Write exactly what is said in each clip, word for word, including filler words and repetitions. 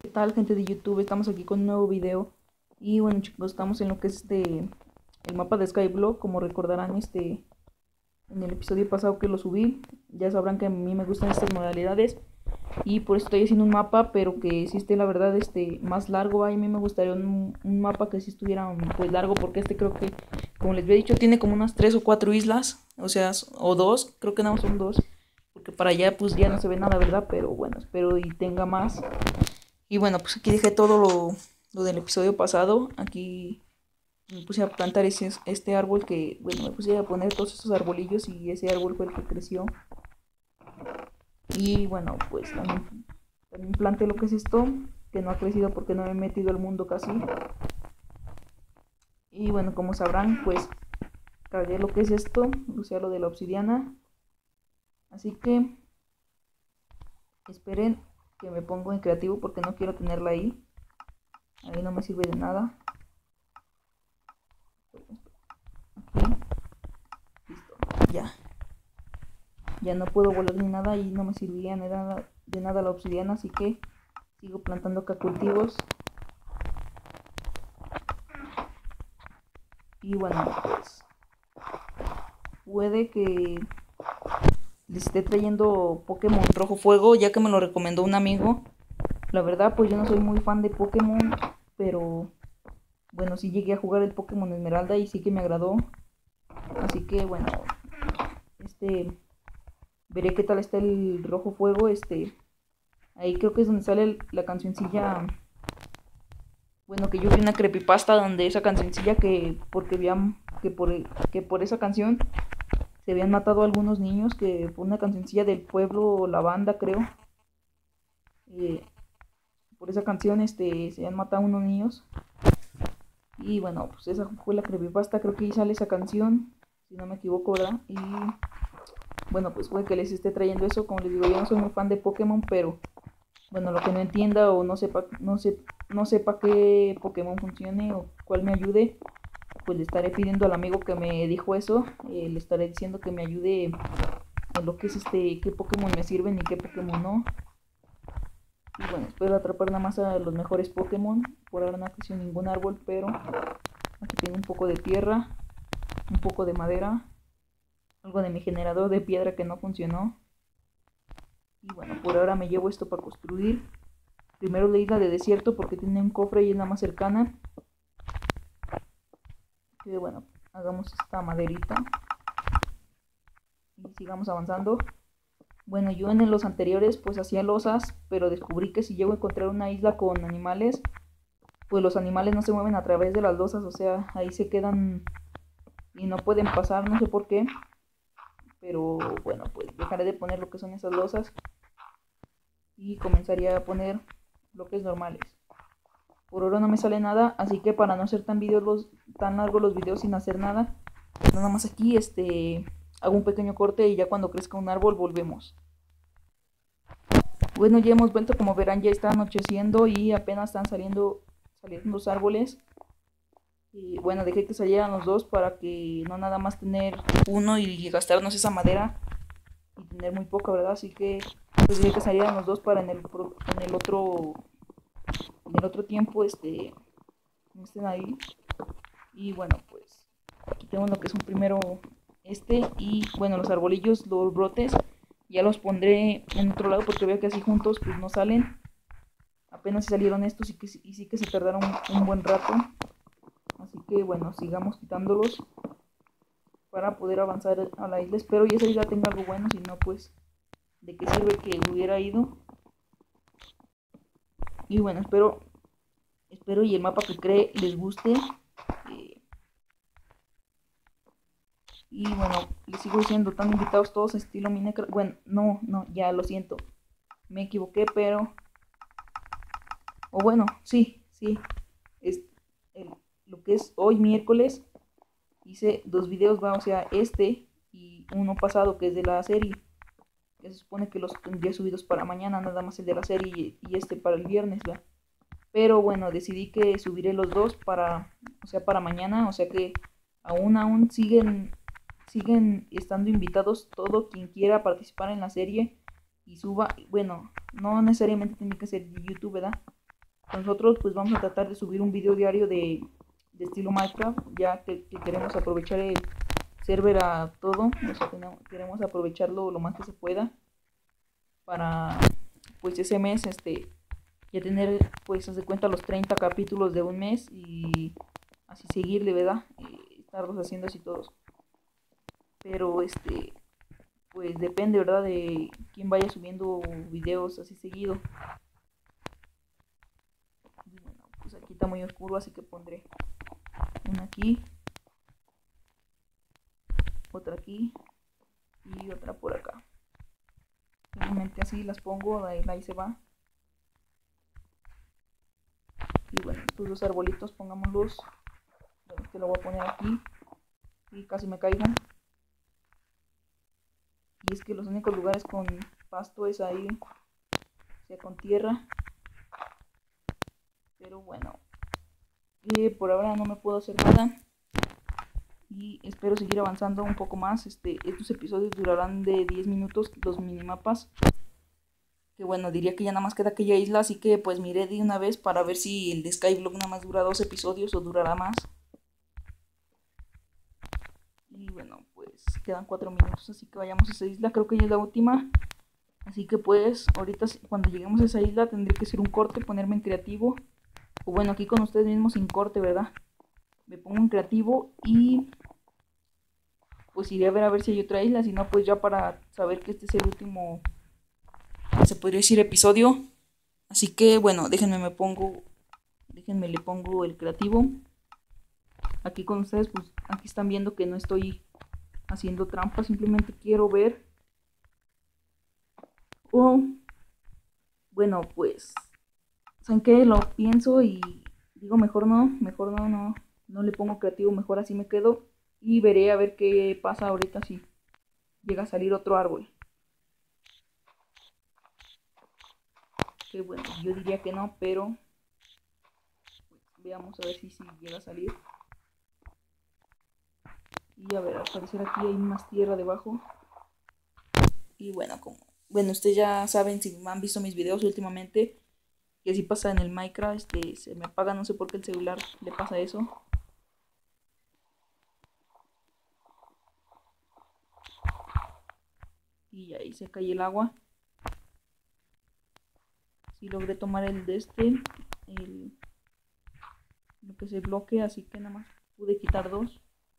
¿Qué tal, gente de YouTube? Estamos aquí con un nuevo video. Y bueno, chicos, estamos en lo que es este el mapa de Skyblock. Como recordarán, este en el episodio pasado que lo subí, ya sabrán que a mí me gustan estas modalidades y por eso estoy haciendo un mapa, pero que sí esté, la verdad, este más largo. A mí me gustaría un, un mapa que sí estuviera pues largo, porque este creo que, como les había dicho, tiene como unas tres o cuatro islas, o sea, o dos, creo que nada más son dos, porque para allá pues ya no se ve nada, ¿verdad? Pero bueno, espero y tenga más. Y bueno, pues aquí dejé todo lo, lo del episodio pasado. Aquí me puse a plantar ese, este árbol que, bueno, me puse a poner todos estos arbolillos y ese árbol fue el que creció. Y bueno, pues también, también planté lo que es esto, que no ha crecido porque no me he metido al mundo casi. Y bueno, como sabrán, pues cargué lo que es esto, o sea, lo de la obsidiana. Así que esperen que me pongo en creativo porque no quiero tenerla ahí. Ahí no me sirve de nada. Aquí, listo, ya. Ya no puedo volar ni nada y no me servía de nada, de nada la obsidiana, así que sigo plantando acá cultivos. Y bueno, pues puede que les esté trayendo Pokémon Rojo Fuego, ya que me lo recomendó un amigo. La verdad, pues yo no soy muy fan de Pokémon, pero bueno, sí llegué a jugar el Pokémon Esmeralda y sí que me agradó. Así que bueno, este veré qué tal está el Rojo Fuego. Este ahí creo que es donde sale la cancioncilla. Bueno, que yo vi una creepypasta donde esa cancioncilla, que porque habían que por que por esa canción se habían matado a algunos niños, que por una cancioncilla del pueblo La Banda, creo. Eh, por esa canción este se habían matado a unos niños. Y bueno, pues esa fue la creepypasta, creo que ahí sale esa canción, si no me equivoco, ¿verdad? Y bueno, pues puede que les esté trayendo eso. Como les digo, yo no soy muy fan de Pokémon, pero bueno, lo que no entienda o no sepa, no sé, no sepa qué Pokémon funcione o cuál me ayude, pues le estaré pidiendo al amigo que me dijo eso. Eh, le estaré diciendo que me ayude en lo que es este, qué Pokémon me sirven y qué Pokémon no. Y bueno, espero atrapar nada más a los mejores Pokémon. Por ahora no ha crecido ningún árbol, pero aquí tengo un poco de tierra, un poco de madera, algo de mi generador de piedra que no funcionó. Y bueno, por ahora me llevo esto para construir. Primero la isla de desierto porque tiene un cofre y es la más cercana. Que bueno, hagamos esta maderita y sigamos avanzando. Bueno, yo en los anteriores pues hacía losas, pero descubrí que si llego a encontrar una isla con animales, pues los animales no se mueven a través de las losas, o sea, ahí se quedan y no pueden pasar, no sé por qué. Pero bueno, pues dejaré de poner lo que son esas losas y comenzaría a poner bloques normales. Por ahora no me sale nada, así que para no hacer tan videos los, tan largos los videos sin hacer nada, pues nada más aquí este hago un pequeño corte y ya cuando crezca un árbol volvemos. Bueno, ya hemos vuelto, como verán ya está anocheciendo y apenas están saliendo saliendo los árboles. Y bueno, dejé que salieran los dos para que no nada más tener uno y gastarnos esa madera y tener muy poca, ¿verdad? Así que pues dejé que salieran los dos para en el, en el otro en el otro tiempo este estén ahí. Y bueno, pues aquí tengo lo que es un primero este, y bueno, los arbolillos, los brotes ya los pondré en otro lado porque veo que así juntos pues no salen. Apenas salieron estos y, que, y sí que se tardaron un, un buen rato. Así que bueno, sigamos quitándolos para poder avanzar a la isla. Espero y esa isla tenga algo bueno, si no pues de qué sirve que hubiera ido. Y bueno, espero espero y el mapa que cree les guste. Eh, y bueno, les sigo diciendo, están invitados todos a estilo Minecraft. Bueno, no, no, ya lo siento, me equivoqué, pero o bueno, sí, sí, es el, lo que es hoy miércoles. Hice dos videos, va, o sea, este y uno pasado que es de la serie, que se supone que los tendría subidos para mañana, nada más el de la serie y, y este para el viernes, ¿va? Pero bueno, decidí que subiré los dos para, o sea, para mañana, o sea que aún, aún siguen, siguen estando invitados todo quien quiera participar en la serie y suba, bueno, no necesariamente tiene que ser de YouTube, ¿verdad? Nosotros pues vamos a tratar de subir un video diario de, de estilo Minecraft, ya que, que queremos aprovechar el server a todo, o sea, tenemos, queremos aprovecharlo lo más que se pueda para pues ese mes este ya tener pues haz de cuenta los treinta capítulos de un mes y así seguirle, ¿verdad? Y estarlos haciendo así todos. Pero este pues depende, ¿verdad? De quién vaya subiendo videos así seguido. Y bueno, pues aquí está muy oscuro, así que pondré una aquí, otra aquí y otra por acá. Simplemente así las pongo, ahí, ahí se va. Y bueno, estos dos arbolitos pongámoslos. Bueno, este lo voy a poner aquí y casi me caigo. Y es que los únicos lugares con pasto es ahí, o sea, con tierra. Pero bueno, eh, por ahora no me puedo hacer nada. Y espero seguir avanzando un poco más. Este, estos episodios durarán de diez minutos, los minimapas. Que bueno, diría que ya nada más queda aquella isla, así que pues miré de una vez para ver si el de Skyblock nada más dura dos episodios o durará más. Y bueno, pues quedan cuatro minutos, así que vayamos a esa isla, creo que ya es la última. Así que pues ahorita cuando lleguemos a esa isla tendré que hacer un corte, ponerme en creativo. O bueno, aquí con ustedes mismos sin corte, ¿verdad? Me pongo en creativo y pues iré a ver a ver si hay otra isla, si no pues ya para saber que este es el último, se podría decir, episodio. Así que bueno, déjenme me pongo, déjenme le pongo el creativo. Aquí con ustedes, pues aquí están viendo que no estoy haciendo trampa, simplemente quiero ver. O bueno, pues ¿saben qué? Lo pienso y digo mejor no, mejor no, no, no le pongo creativo, mejor así me quedo y veré a ver qué pasa ahorita si llega a salir otro árbol. Que bueno, yo diría que no, pero pues, veamos a ver si, si llega a salir. Y a ver, al parecer aquí hay más tierra debajo. Y bueno, como bueno, ustedes ya saben, si han visto mis videos últimamente, que si pasa en el Minecraft, este, se me apaga, no sé por qué el celular le pasa eso. Y ahí se cae el agua. Si logré tomar el de este, el, lo que se bloque, así que nada más pude quitar dos.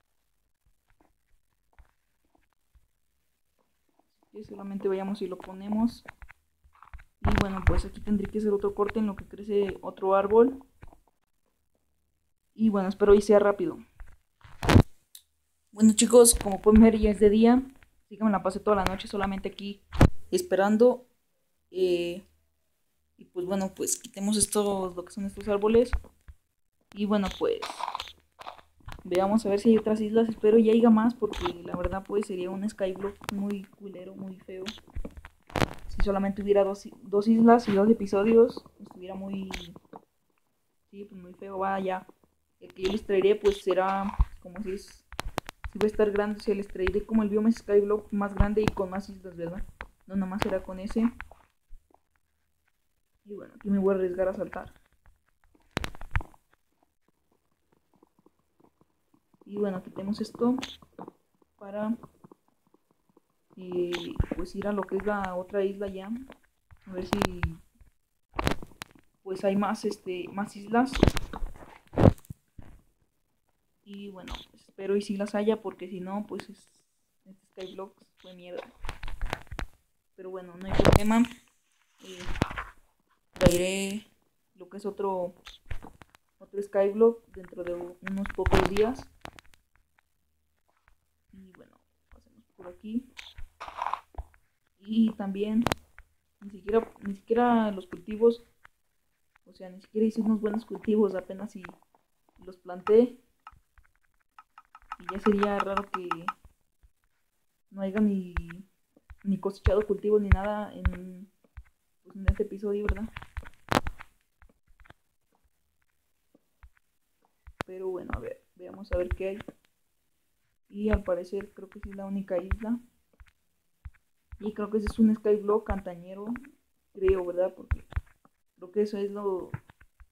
Así que solamente vayamos y lo ponemos. Y bueno, pues aquí tendré que hacer otro corte en lo que crece otro árbol. Y bueno, espero y sea rápido. Bueno chicos, como pueden ver ya es de día. Así que me la pasé toda la noche solamente aquí esperando. Eh, y pues bueno, pues quitemos estos, lo que son estos árboles. Y bueno, pues veamos a ver si hay otras islas. Espero ya haya más porque la verdad pues sería un Skyblock muy culero, muy feo. Si solamente hubiera dos, dos islas y dos episodios, estuviera muy... Sí, pues muy feo. Vaya, el que yo les traeré pues será como si es... Si va a estar grande, si les traeré como el bioma Skyblock más grande y con más islas, ¿verdad? No, nada más será con ese. Y bueno, aquí me voy a arriesgar a saltar. Y bueno, quitemos esto para eh, pues ir a lo que es la otra isla ya. A ver si pues hay más este más islas. Y bueno, pues, espero y si las haya porque si no pues es, este Skyblock fue mierda. Pero bueno, no hay problema. Eh, traeré lo que es otro otro Skyblock dentro de unos pocos días. Y bueno, pasemos por aquí. Y también ni siquiera ni siquiera los cultivos, o sea, ni siquiera hice unos buenos cultivos, apenas si los planté. Y ya sería raro que no haya ni, ni cosechado cultivos ni nada en, pues, en este episodio, ¿verdad? Pero bueno, a ver, veamos a ver qué hay. Y al parecer creo que sí es la única isla. Y creo que ese es un Skyblock cantañero, creo, ¿verdad? Porque creo que eso es lo,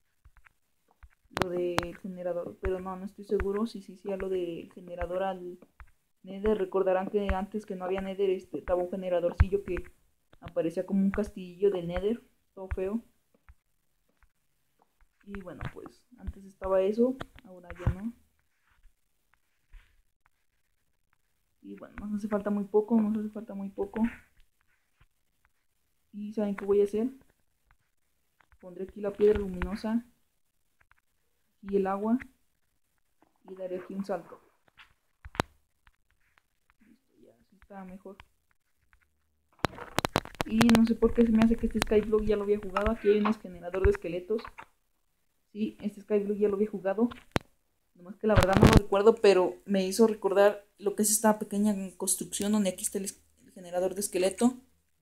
lo del generador, pero no, no estoy seguro si sí, sí, a lo del generador al Nether. Recordarán que antes que no había Nether, este, estaba un generadorcillo que aparecía como un castillo de Nether, todo feo. Y bueno, pues antes estaba eso, ahora ya no. Y bueno, nos hace falta muy poco, nos hace falta muy poco. Y ¿saben qué voy a hacer? Pondré aquí la piedra luminosa y el agua y daré aquí un salto. Listo, ya así está mejor. Y no sé por qué se me hace que este Skyblock ya lo había jugado. Aquí hay un generador de esqueletos. Sí, este Skyblock ya lo había jugado. Nomás que la verdad no lo recuerdo, pero me hizo recordar lo que es esta pequeña construcción donde aquí está el, el generador de esqueleto.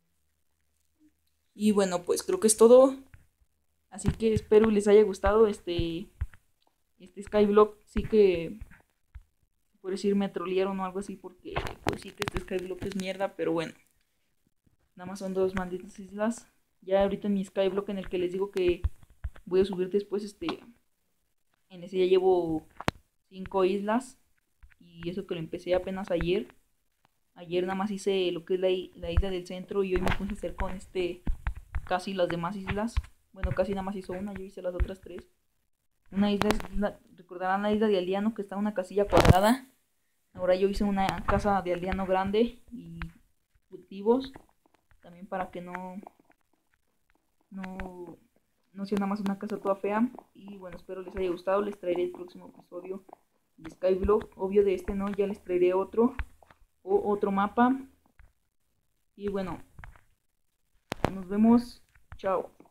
Y bueno, pues creo que es todo. Así que espero les haya gustado este, este Skyblock. Sí que por decir me trolearon o algo así, porque pues sí que este Skyblock es mierda, pero bueno. Nada más son dos malditas islas. Ya ahorita en mi Skyblock en el que les digo que voy a subir después, este, en ese ya llevo cinco islas. Y eso que lo empecé apenas ayer. Ayer nada más hice lo que es la, la isla del centro y hoy me puse a hacer con este casi las demás islas. Bueno, casi nada más hizo una, yo hice las otras tres. Una isla es, la, recordarán la isla de aldeano que está en una casilla cuadrada. Ahora yo hice una casa de aldeano grande y cultivos. También para que no, no, no sea nada más una casa toda fea. Y bueno, espero les haya gustado. Les traeré el próximo episodio de Skyblock. Obvio de este no, ya les traeré otro. O otro mapa. Y bueno, nos vemos. Chao.